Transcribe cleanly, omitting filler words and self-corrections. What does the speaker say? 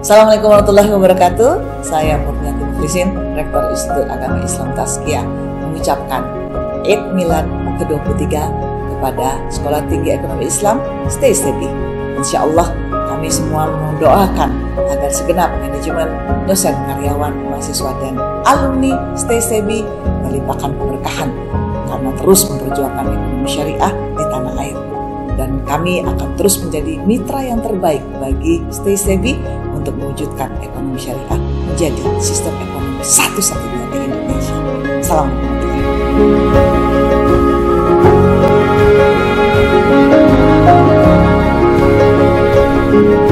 Assalamualaikum warahmatullahi wabarakatuh. Saya Murniati Muflisin, Rektor Institut Agama Islam Tazkiyah, mengucapkan Eid Milad ke-23 kepada Sekolah Tinggi Ekonomi Islam Stay Steady. Insya Allah kami semua mendoakan agar segenap manajemen, dosen, karyawan, mahasiswa, dan alumni Stay Steady melimpahkan keberkahan karena terus memperjuangkan ekonomi syariah di tanah air. Dan kami akan terus menjadi mitra yang terbaik bagi Stay Steady untuk mewujudkan ekonomi syariah menjadi sistem ekonomi satu-satunya di Indonesia. Assalamualaikum.